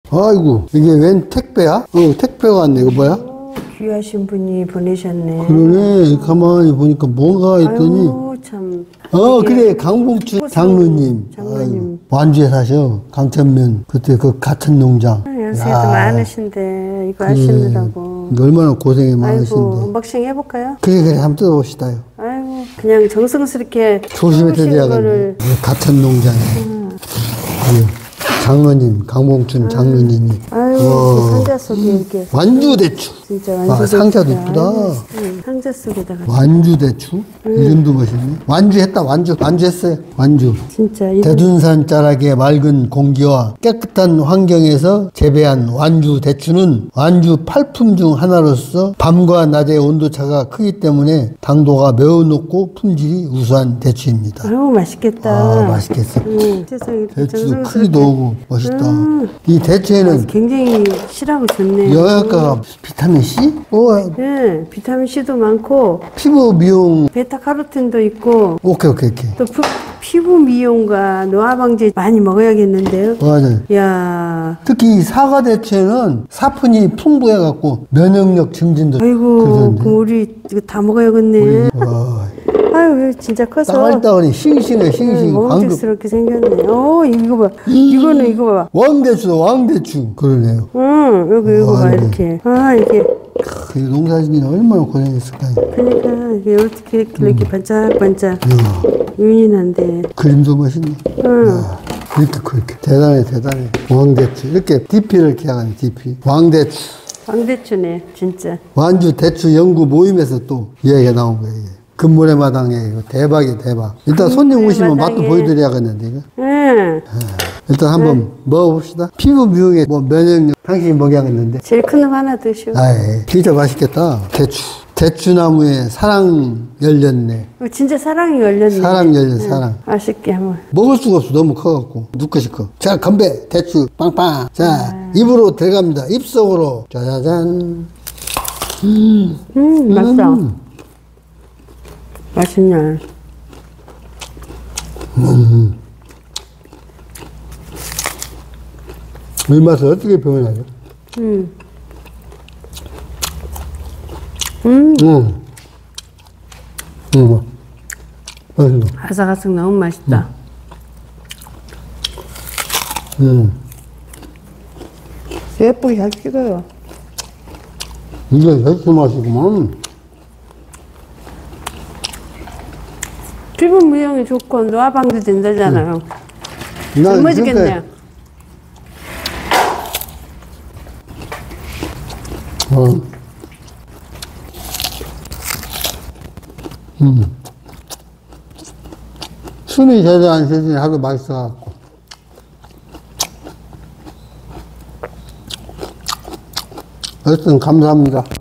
아이고, 이게 웬 택배야? 택배가 왔네. 이거 뭐야? 귀하신 분이 보내셨네. 그러네. 가만히 보니까 뭔가 했더니. 아이고, 참. 그래. 강봉춘 장로님. 장로님. 완주에 사셔. 강천면. 그때 그 같은 농장. 연세도 많으신데, 이거 하시느라고. 얼마나 고생이 아이고, 많으신데. 언박싱 해볼까요? 그래. 한번 뜯어봅시다요. 아이고, 그냥 정성스럽게. 조심히 해오신 뜯어야겠네. 같은 농장에. 장로님, 강봉춘 장로님이. 아이고, 그 상자 속에 이렇게. 완주대추. 진짜 완주. 상자도 이쁘다. 상자 속에다가. 완주대추. 이름도 멋있네. 완주했다, 완주했어요. 완주. 진짜. 대둔산 자락의 맑은 공기와 깨끗한 환경에서 재배한 완주 대추는 완주 팔품 중 하나로서 밤과 낮의 온도차가 크기 때문에 당도가 매우 높고 품질이 우수한 대추입니다. 아이고, 맛있겠다. 맛있겠어. 세상에. 대추도 크기도 오고 멋있다. 이 대추에는 굉장히 실하고 좋네. 영양가가 비타민 C? 네, 비타민 C도 많고 피부 미용. 베타카로틴도 있고 오케이. 또 피부 미용과 노화 방지 많이 먹어야겠는데요. 맞아요. 야, 특히 이 사과 대추에는 사푼이 풍부해갖고 면역력 증진도. 아이고, 그러던데. 그럼 우리 이거 다 먹어야겠네. 아유, 진짜 커서 따글따글이 싱싱해. 광금. 먹음직스럽게 생겼네. 이거 봐. 이거 봐. 왕대추. 그러네요. 이거 봐, 이렇게. 이게. 이 농사진이 얼마나 고생했을까요? 그러니까 이게 어떻게 이렇게 반짝반짝 윤이 난데. 그림도 멋있네. 이렇게 대단해. 왕대추. 이렇게 DP를 기약하는 DP. 왕대추네, 진짜. 완주 대추 연구 모임에서 또 이야기가 나온 거예요. 이게. 금모래 마당에 이거 대박. 일단 손님 오시면 맛도 보여드려야겠는데 이거. 일단 한번 먹어봅시다. 피부 미용에 면역력 당신이 먹여야겠는데. 제일 큰 놈 하나 드시오. 진짜 맛있겠다. 대추나무에 사랑 열렸네. 진짜 사랑이 열렸네. 사랑. 맛있게 한번. 먹을 수가 없어. 너무 커갖고. 누꺼시 커. 자, 건배. 대추 빵빵. 자, 입으로 들어갑니다. 입속으로. 짜자잔. 맛있어. 맛있냐. 이 맛을 어떻게 표현하죠? 맛있어. 아삭아삭 너무 맛있다. 예쁘게 잘 찍어요. 이게 대추 맛이구만. 피부 미용이 좋고 노화 방지 된다잖아요. 젊어지겠네요. 숨이 제대로 안 쉬더니 하도 맛있어갖고. 어쨌든 감사합니다.